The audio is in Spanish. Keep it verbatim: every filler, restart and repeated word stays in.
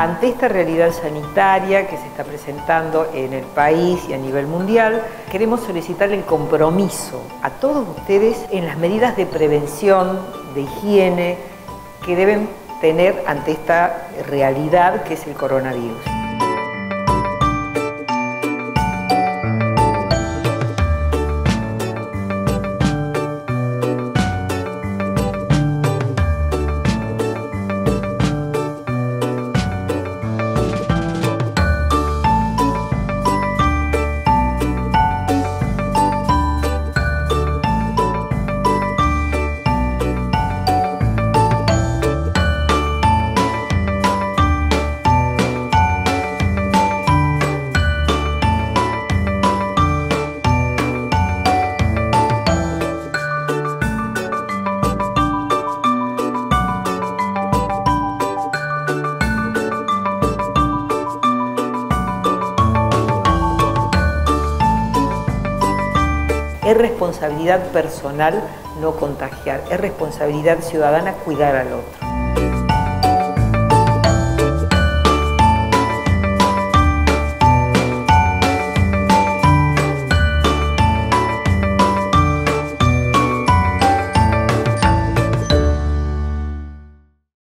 Ante esta realidad sanitaria que se está presentando en el país y a nivel mundial, queremos solicitar el compromiso a todos ustedes en las medidas de prevención, de higiene, que deben tener ante esta realidad que es el coronavirus. Es responsabilidad personal no contagiar, es responsabilidad ciudadana cuidar al otro.